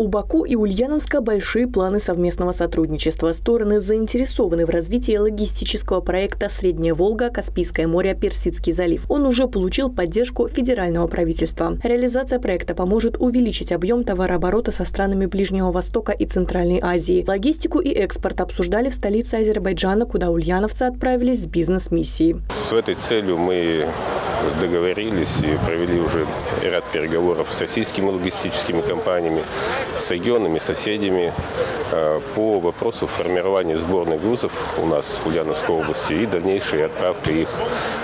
У Баку и Ульяновска большие планы совместного сотрудничества. Стороны заинтересованы в развитии логистического проекта «Средняя Волга, Каспийское море, Персидский залив». Он уже получил поддержку федерального правительства. Реализация проекта поможет увеличить объем товарооборота со странами Ближнего Востока и Центральной Азии. Логистику и экспорт обсуждали в столице Азербайджана, куда ульяновцы отправились с бизнес-миссией. С этой целью мы договорились и провели уже ряд переговоров с российскими логистическими компаниями, с регионами, соседями по вопросу формирования сборных грузов у нас в Ульяновской области и дальнейшей отправка их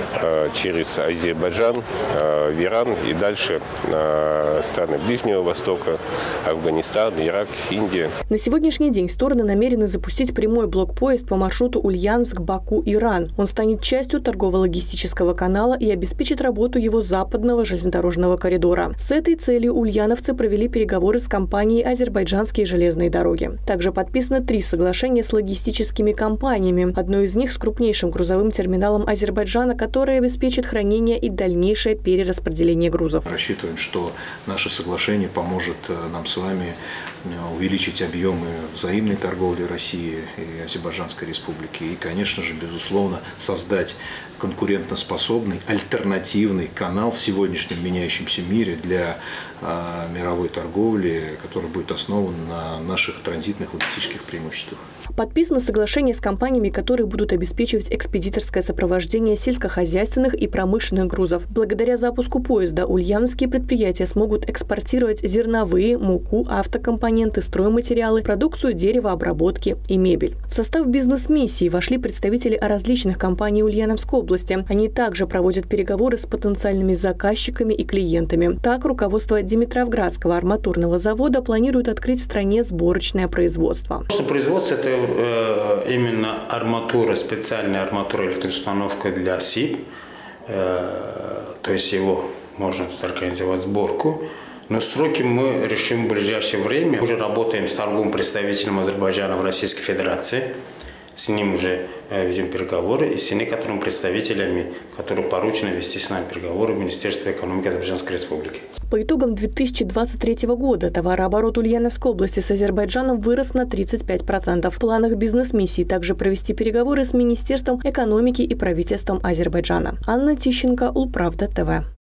через Азербайджан, в Иран и дальше на страны Ближнего Востока, Афганистан, Ирак, Индия. На сегодняшний день стороны намерены запустить прямой блокпоезд по маршруту Ульяновск-Баку-Иран. Он станет частью торгово-логистического канала и обеспечит работу его западного железнодорожного коридора. С этой целью ульяновцы провели переговоры с компанией «Азербайджанские железные дороги». Также подписано 3 соглашения с логистическими компаниями. Одно из них с крупнейшим грузовым терминалом Азербайджана, которое обеспечит хранение и дальнейшее перераспределение грузов. Рассчитываем, что наше соглашение поможет нам с вами увеличить объемы взаимной торговли России и Азербайджанской Республики и, конечно же, безусловно, создать конкурентоспособный, альтернативный канал в сегодняшнем меняющемся мире для мировой торговли, который будет основан на наших транзитных логистических преимуществах. Подписано соглашение с компаниями, которые будут обеспечивать экспедиторское сопровождение сельскохозяйственных и промышленных грузов. Благодаря запуску поезда ульяновские предприятия смогут экспортировать зерновые, муку, автокомпоненты, стройматериалы, продукцию деревообработки и мебель. В состав бизнес-миссии вошли представители различных компаний Ульяновской области. Они также проводят переговоры с потенциальными заказчиками и клиентами. Так, руководство Димитровградского арматурного завода планирует открыть в стране сборочное производство. Производство – это именно арматура, специальная арматура электроустановка для СИП. То есть его можно тут организовать сборку. Но сроки мы решим в ближайшее время. Уже работаем с торговым представителем Азербайджана в Российской Федерации. С ним уже ведем переговоры и с некоторыми представителями, которые поручены вести с нами переговоры в Министерстве экономики Азербайджанской Республики. По итогам 2023 года товарооборот Ульяновской области с Азербайджаном вырос на 35%. В планах бизнес-миссии также провести переговоры с Министерством экономики и правительством Азербайджана. Анна Тищенко, Улправда ТВ.